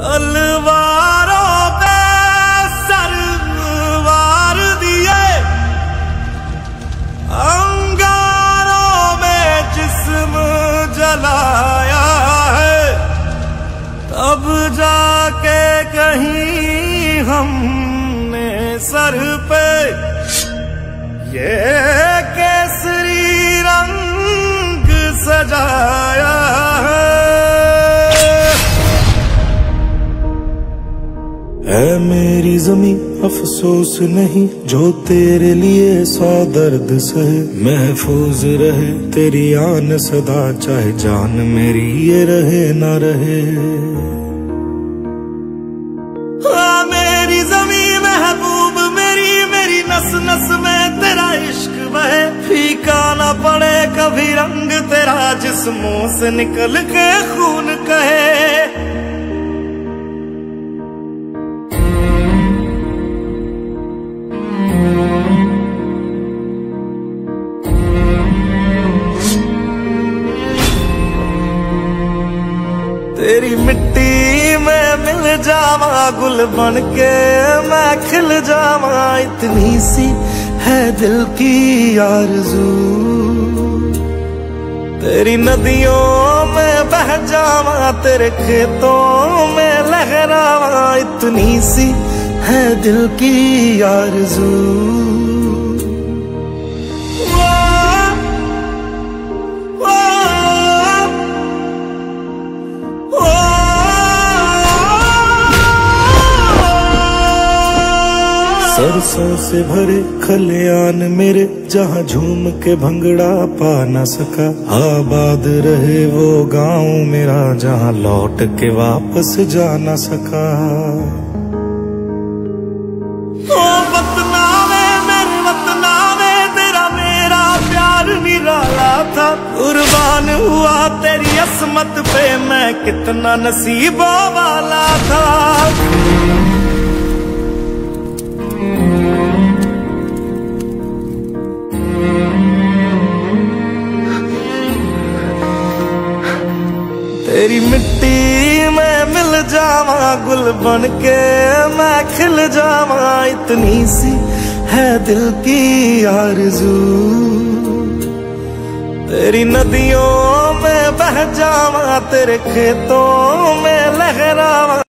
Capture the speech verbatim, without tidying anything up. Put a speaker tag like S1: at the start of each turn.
S1: तलवारों पे सरवार दिए, अंगारों में जिस्म जलाया है, तब जाके कहीं हमने सर पे ये केसरी रंग सजाया है। ऐ मेरी ज़मीं अफसोस नहीं जो तेरे लिए सौ दर्द सहे, महफूज रहे तेरी आन सदा चाहे जान मेरी ये रहे ना रहे। हाँ मेरी ज़मीं महबूब मेरी, मेरी नस नस में तेरा इश्क बहे, फीका ना पड़े कभी रंग तेरा जिस्मों से निकल के खून कहे। तेरी मिट्टी में मिल जावा गुल बन के मैं खिल जावा, इतनी सी है दिल की आरज़ू। तेरी नदियों में बह जावा तेरे खेतों में लहरावा, इतनी सी है दिल की आरज़ू। सरसों से भरे खलियान मेरे जहाँ झूम के भंगड़ा पा न सका, आबाद रहे वो गांव मेरा जहाँ लौट के वापस जा न सका। ओ वतना में मेरे वतना में तेरा मेरा प्यार निराला था, कुर्बान हुआ तेरी असमत पे मैं कितना नसीबों वाला था। तेरी मिट्टी में मिल जावा गुल बन के मैं खिल जावा, इतनी सी है दिल की आरज़ू। तेरी नदियों में बह जावा तेरे खेतों में लहरावा।